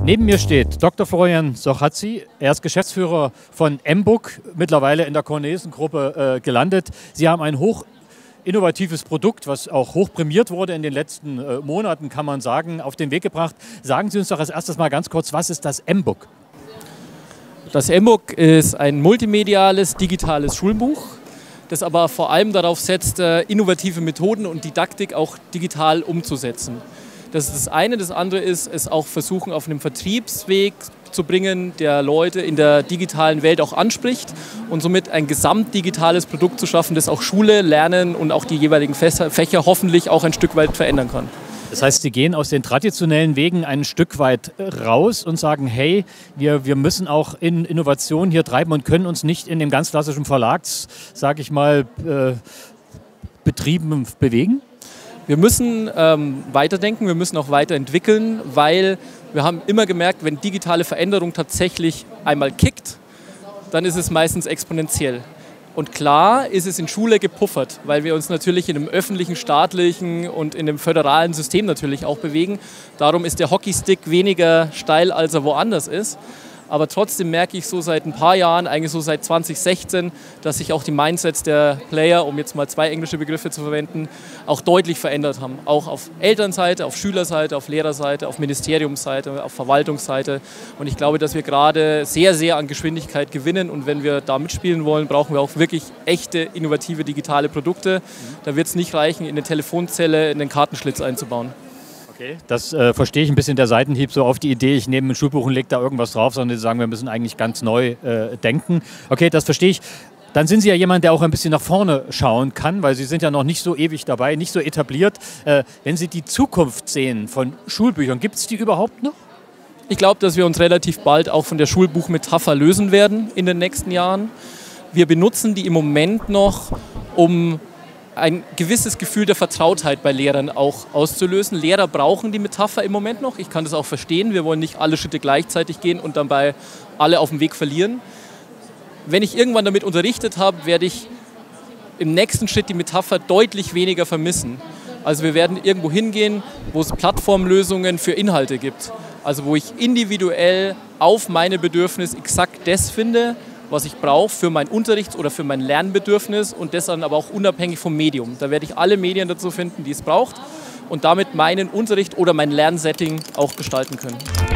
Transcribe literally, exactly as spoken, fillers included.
Neben mir steht Doktor Florian Sochazzi. Er ist Geschäftsführer von M-Book, mittlerweile in der Cornelsen-Gruppe äh, gelandet. Sie haben ein hoch innovatives Produkt, was auch hoch prämiert wurde in den letzten äh, Monaten, kann man sagen, auf den Weg gebracht. Sagen Sie uns doch als erstes mal ganz kurz, was ist das M-Book? Das M-Book ist ein multimediales, digitales Schulbuch, das aber vor allem darauf setzt, innovative Methoden und Didaktik auch digital umzusetzen. Das ist das eine. Das andere ist, es auch versuchen, auf einem Vertriebsweg zu bringen, der Leute in der digitalen Welt auch anspricht und somit ein gesamtdigitales Produkt zu schaffen, das auch Schule, Lernen und auch die jeweiligen Fächer hoffentlich auch ein Stück weit verändern kann. Das heißt, Sie gehen aus den traditionellen Wegen ein Stück weit raus und sagen, hey, wir, wir müssen auch in Innovation hier treiben und können uns nicht in dem ganz klassischen Verlags, sage ich mal, äh, Betrieben bewegen? Wir müssen ähm, weiterdenken, wir müssen auch weiterentwickeln, weil wir haben immer gemerkt, wenn digitale Veränderung tatsächlich einmal kickt, dann ist es meistens exponentiell. Und klar ist es in Schule gepuffert, weil wir uns natürlich in einem öffentlichen, staatlichen und in einem föderalen System natürlich auch bewegen. Darum ist der Hockeystick weniger steil, als er woanders ist. Aber trotzdem merke ich so seit ein paar Jahren, eigentlich so seit zwanzig sechzehn, dass sich auch die Mindsets der Player, um jetzt mal zwei englische Begriffe zu verwenden, auch deutlich verändert haben. Auch auf Elternseite, auf Schülerseite, auf Lehrerseite, auf Ministeriumsseite, auf Verwaltungsseite. Und ich glaube, dass wir gerade sehr, sehr an Geschwindigkeit gewinnen. Und wenn wir da mitspielen wollen, brauchen wir auch wirklich echte, innovative, digitale Produkte. Da wird es nicht reichen, in eine Telefonzelle in den Kartenschlitz einzubauen. Okay. Das äh, verstehe ich ein bisschen, der Seitenhieb so auf die Idee, ich nehme ein Schulbuch und lege da irgendwas drauf, sondern sie sagen, wir müssen eigentlich ganz neu äh, denken. Okay, das verstehe ich. Dann sind Sie ja jemand, der auch ein bisschen nach vorne schauen kann, weil Sie sind ja noch nicht so ewig dabei, nicht so etabliert. Äh, wenn Sie die Zukunft sehen von Schulbüchern, gibt es die überhaupt noch? Ich glaube, dass wir uns relativ bald auch von der Schulbuchmetapher lösen werden in den nächsten Jahren. Wir benutzen die im Moment noch, um ein gewisses Gefühl der Vertrautheit bei Lehrern auch auszulösen. Lehrer brauchen die Metapher im Moment noch. Ich kann das auch verstehen. Wir wollen nicht alle Schritte gleichzeitig gehen und dabei alle auf dem Weg verlieren. Wenn ich irgendwann damit unterrichtet habe, werde ich im nächsten Schritt die Metapher deutlich weniger vermissen. Also wir werden irgendwo hingehen, wo es Plattformlösungen für Inhalte gibt. Also wo ich individuell auf meine Bedürfnisse exakt das finde, was ich brauche für mein Unterrichts- oder für mein Lernbedürfnis und das dann aber auch unabhängig vom Medium. Da werde ich alle Medien dazu finden, die es braucht und damit meinen Unterricht oder mein Lernsetting auch gestalten können.